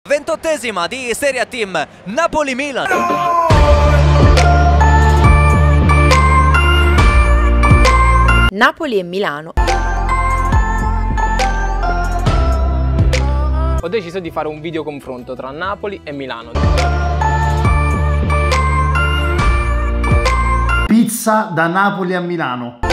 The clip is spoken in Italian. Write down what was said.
28esima di Serie A Team Napoli-Milan. Napoli e Milano. Ho deciso di fare un video confronto tra Napoli e Milano. Pizza da Napoli a Milano.